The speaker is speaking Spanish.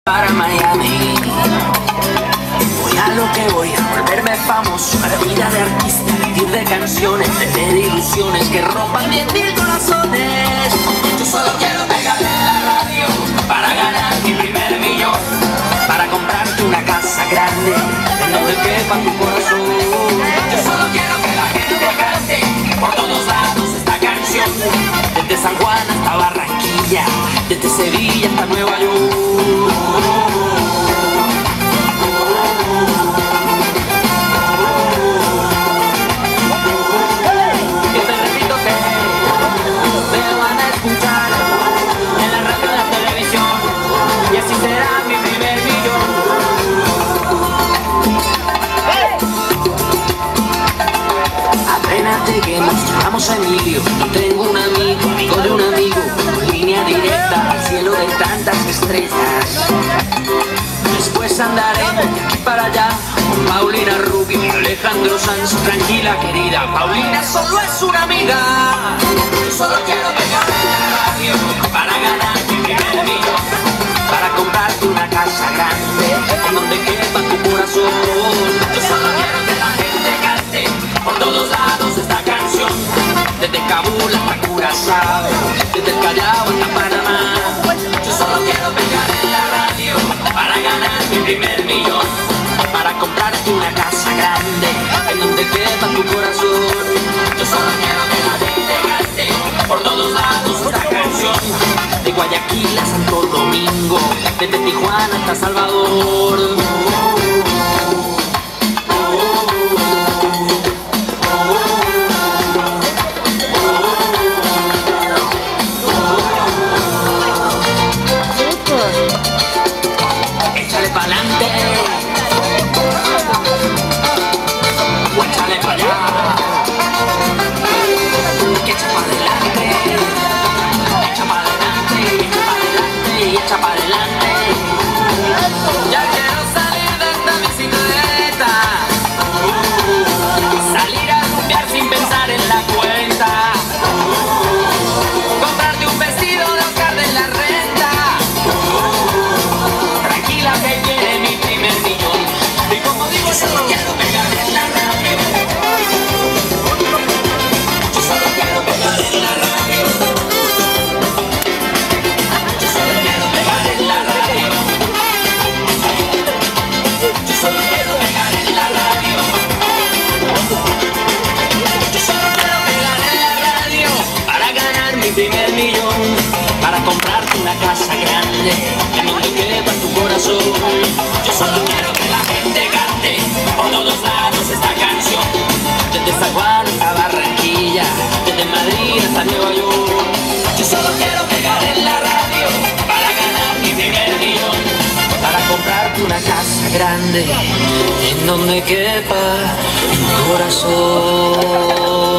Para Miami, voy a lo que voy, a volverme famoso, a la vida de artista, vivir de canciones, tener ilusiones que rompan 10.000 corazones. Yo solo quiero pegar en la radio para ganar mi primer millón, para comprarte una casa grande en donde quepa tu corazón. Yo solo quiero que la gente cante por todos lados esta canción, desde San Juan hasta Barranquilla, desde Sevilla hasta Nueva York. Que nos llamamos Emilio, yo tengo un amigo de un amigo, con línea directa al cielo de tantas estrellas. Después andaremos de aquí para allá con Paulina Rubio y Alejandro Sanz. Tranquila querida, Paulina solo es una amiga. Yo solo quiero pegar en la radio para ganar mi primer millón, para comprarte una casa grande en donde quepa tu corazón. Yo solo quiero que la gente cante por todos lados esta canción, desde Kabul hasta Curazao, desde el Callao hasta Panamá. Yo solo quiero pegar en la radio para ganar mi primer millón, para comprarte una casa grande en donde quepa tu corazón. Yo solo quiero que la gente cante por todos lados esta canción, de Guayaquil a Santo Domingo, desde Tijuana hasta Salvador. Échale pa'lante, o échale pa' allá, que echa pa' adelante, echa pa' adelante, echa pa' adelante y echa pa' adelante. Ya quiero salir de esta bicicleta, salir a rumbear sin pensar en la cuenta, comprarte un vestido de Oscar de la Renta. Tranquila que viene mi primer millón, y como digo yo solo quiero pegar en la radio. Yo solo quiero pegar en la radio. Yo solo quiero pegar en la radio. Yo solo quiero pegar en la radio. Yo solo quiero pegar en la radio para ganar mi primer millón, para comprarte una casa grande en donde quepa tu corazón. Yo solo quiero que la gente cante por todos lados esta canción, desde San Juan hasta Barranquilla, desde Madrid hasta Nueva York. Yo solo quiero pegar en la radio para ganar mi primer millón, para comprarte una casa grande en donde quepa tu corazón.